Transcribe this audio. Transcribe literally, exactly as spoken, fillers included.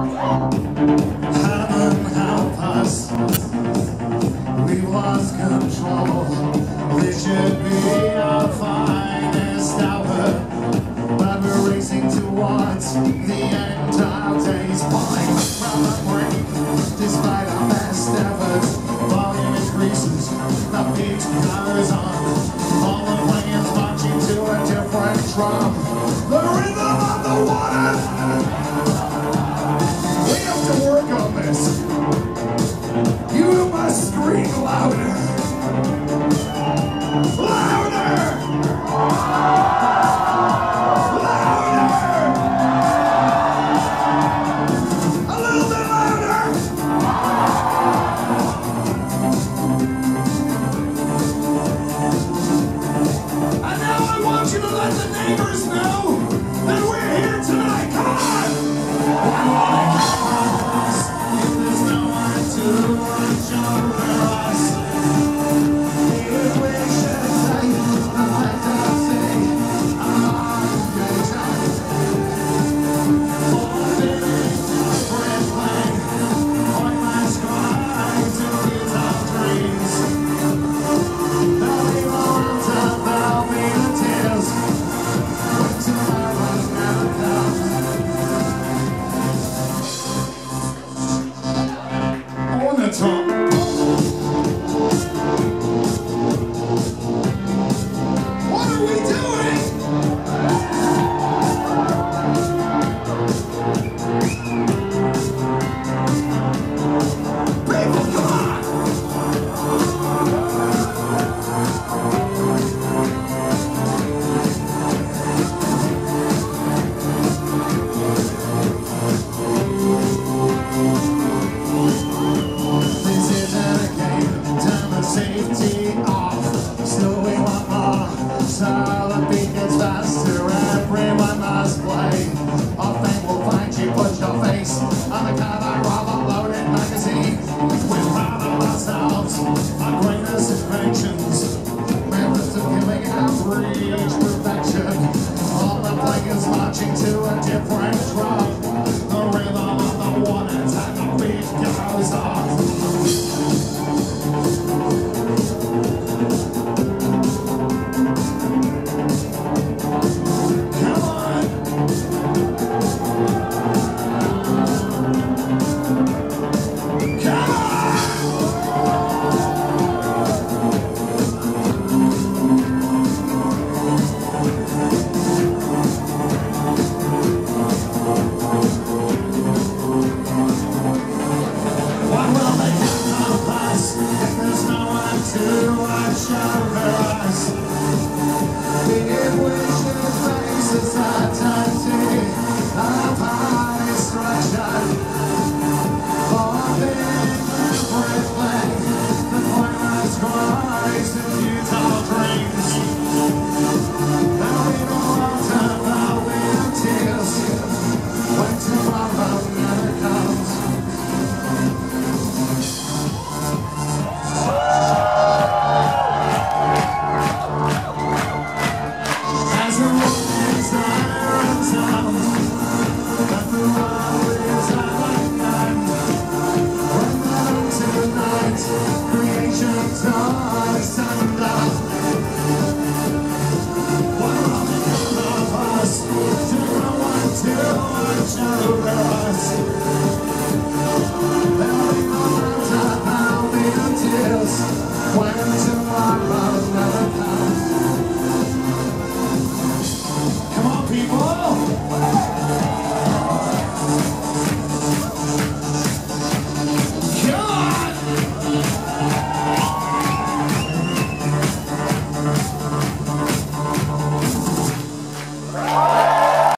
Heaven help us, we've lost control. This should be our finest hour, but we're racing towards the end. Our days falling from the brink, despite our best efforts. Volume increases, the beat goes on. All the players marching to a different drum. The rhythm of the water. We have to work on this. You must scream louder. Louder! Louder! A little bit louder! And now I want you to let the neighbors know that we're here tonight. Come on! One more cross. If there's no one to watch over us, if we should say the fact of say, I'm good time. Forfeiting different plane, point my sky to kids of dreams. There'll be the laughter, there'll be the tears, when tomorrow never comes. On the top. What are we doing? People, come on! This isn't a game, turn the safety off. Still we want more, so the beat gets faster. Everyone must play. Our fame will find you, put your face on the cover of a loaded magazine. We're proud of ourselves, our greatest inventions. Methods of killing have reached perfection. All the players marching to a different drum. The rhythm of the waters and the beat goes off. Come on! Come on! What will become of us if there's no one to watch over us? If we should face uncertainty of our destruction, forfeiting everything, the pointless cries and futile dreams. There'll be no water, there'll be no tears, when tomorrow never comes. As the morning's irons out, that the world is at an end. From dawn to night, creation toys and love. What will become of us? Do no one to watch over us? There'll be no laughter, there'll be no tears, when